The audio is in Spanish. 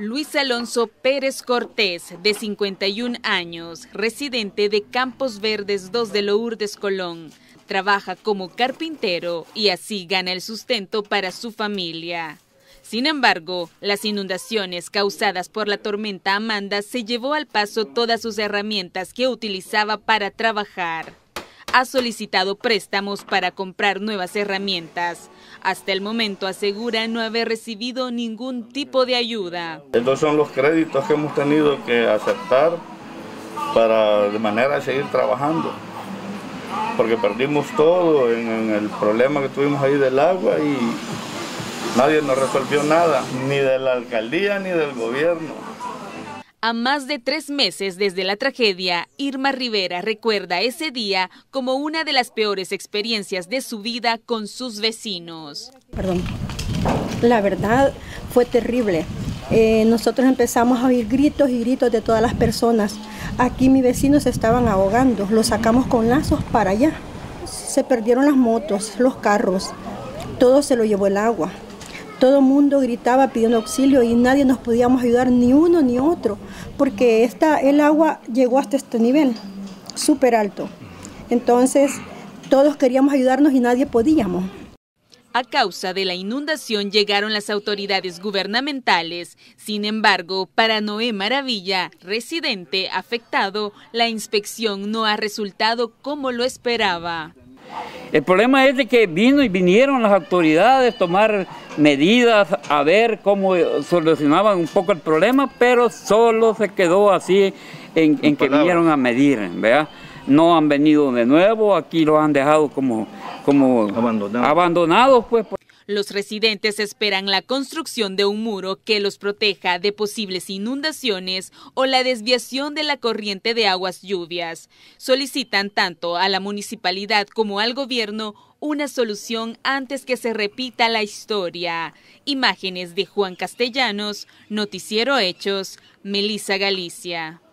Luis Alonso Pérez Cortés, de 51 años, residente de Campos Verdes 2 de Lourdes, Colón, trabaja como carpintero y así gana el sustento para su familia. Sin embargo, las inundaciones causadas por la tormenta Amanda se llevó al paso todas sus herramientas que utilizaba para trabajar. Ha solicitado préstamos para comprar nuevas herramientas. Hasta el momento asegura no haber recibido ningún tipo de ayuda. Estos son los créditos que hemos tenido que aceptar de manera de seguir trabajando. Porque perdimos todo en el problema que tuvimos ahí del agua y nadie nos resolvió nada, ni de la alcaldía ni del gobierno. A más de 3 meses desde la tragedia, Irma Rivera recuerda ese día como una de las peores experiencias de su vida con sus vecinos. La verdad fue terrible. Nosotros empezamos a oír gritos y gritos de todas las personas. Aquí mis vecinos se estaban ahogando, los sacamos con lazos para allá. Se perdieron las motos, los carros, todo se lo llevó el agua. Todo el mundo gritaba pidiendo auxilio y nadie nos podíamos ayudar, ni uno ni otro, porque el agua llegó hasta este nivel, súper alto. Entonces, todos queríamos ayudarnos y nadie podíamos. A causa de la inundación llegaron las autoridades gubernamentales. Sin embargo, para Noé Maravilla, residente afectado, la inspección no ha resultado como lo esperaba. El problema es de que vinieron las autoridades a tomar medidas, a ver cómo solucionaban un poco el problema, pero solo se quedó así en que vinieron a medir, ¿verdad? No han venido de nuevo, aquí lo han dejado como abandonados, pues. Los residentes esperan la construcción de un muro que los proteja de posibles inundaciones o la desviación de la corriente de aguas lluvias. Solicitan tanto a la municipalidad como al gobierno una solución antes que se repita la historia. Imágenes de Juan Castellanos, Noticiero Hechos, Melissa Galicia.